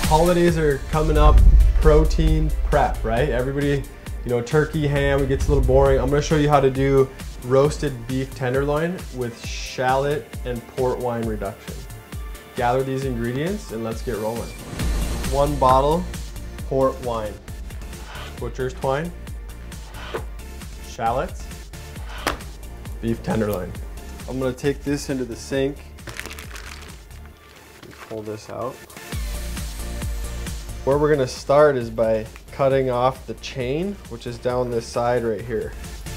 Holidays are coming up, protein prep, right? Everybody, you know, turkey, ham, it gets a little boring. I'm gonna show you how to do roasted beef tenderloin with shallot and port wine reduction. Gather these ingredients and let's get rolling. 1 bottle port wine, butcher's twine, shallots, beef tenderloin. I'm gonna take this into the sink. Pull this out. Where we're gonna start is by cutting off the chain, which is down this side right here.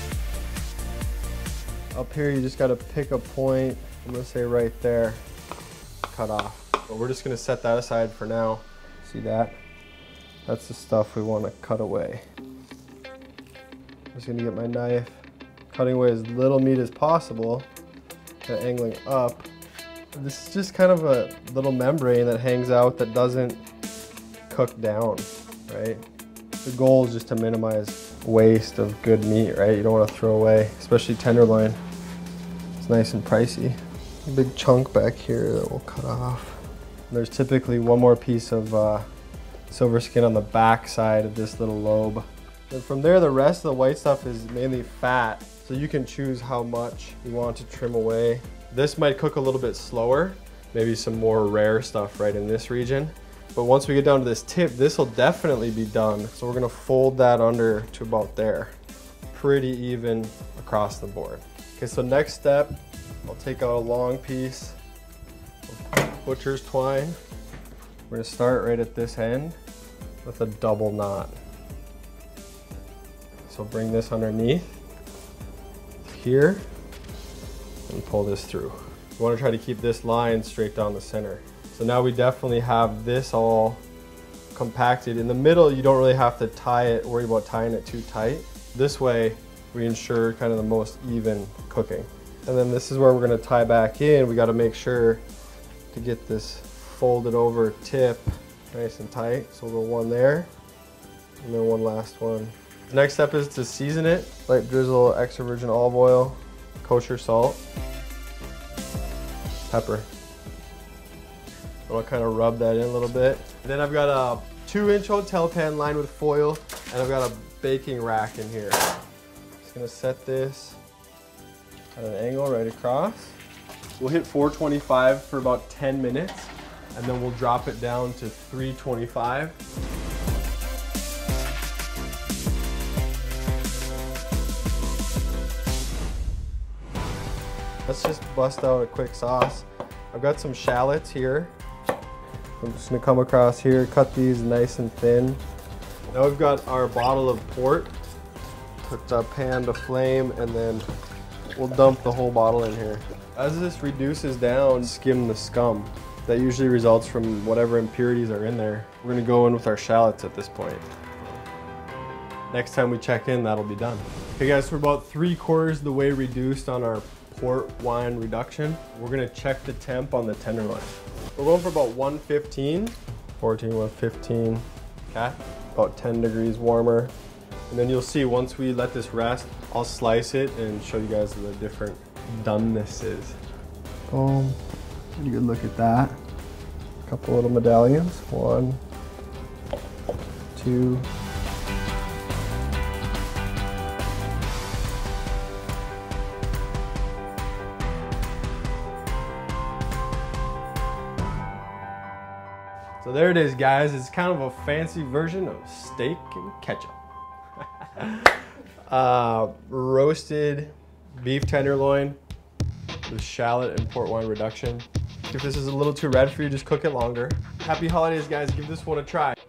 Up here, you just gotta pick a point. I'm gonna say right there, cut off. But we're just gonna set that aside for now. See that? That's the stuff we wanna cut away. I'm just gonna get my knife, cutting away as little meat as possible, kind of angling up. This is just kind of a little membrane that hangs out that doesn't cook down, right? The goal is just to minimize waste of good meat, right? You don't want to throw away, especially tenderloin. It's nice and pricey. A big chunk back here that we'll cut off. And there's typically one more piece of silver skin on the back side of this little lobe. And from there, the rest of the white stuff is mainly fat, so you can choose how much you want to trim away. This might cook a little bit slower, maybe some more rare stuff right in this region. But once we get down to this tip, this will definitely be done. So we're gonna fold that under to about there. Pretty even across the board. Okay, so next step, I'll take out a long piece of butcher's twine. We're gonna start right at this end with a double knot. So bring this underneath here and pull this through. You wanna try to keep this line straight down the center. So now we definitely have this all compacted. In the middle, you don't really have to worry about tying it too tight. This way, we ensure kind of the most even cooking. And then this is where we're gonna tie back in. We gotta make sure to get this folded over tip nice and tight. So we'll go one there, and then one last one. The next step is to season it. Light drizzle extra virgin olive oil, kosher salt, pepper. I'll kind of rub that in a little bit. And then I've got a 2-inch hotel pan lined with foil, and I've got a baking rack in here. Just gonna set this at an angle right across. We'll hit 425 for about 10 minutes, and then we'll drop it down to 325. Let's just bust out a quick sauce. I've got some shallots here. I'm just gonna come across here, cut these nice and thin. Now we've got our bottle of port. Put the pan to flame, and then we'll dump the whole bottle in here. As this reduces down, skim the scum. That usually results from whatever impurities are in there. We're gonna go in with our shallots at this point. Next time we check in, that'll be done. Okay guys, so we're about 3/4 the way reduced on our port wine reduction. We're gonna check the temp on the tenderloin. We're going for about 115, 14, 115, okay? About 10 degrees warmer. And then you'll see once we let this rest, I'll slice it and show you guys the different donenesses. Boom, pretty good look at that. A couple little medallions, 1, 2, so there it is, guys. It's kind of a fancy version of steak and ketchup. Roasted beef tenderloin with shallot and port wine reduction. If this is a little too red for you, just cook it longer. Happy holidays, guys. Give this one a try.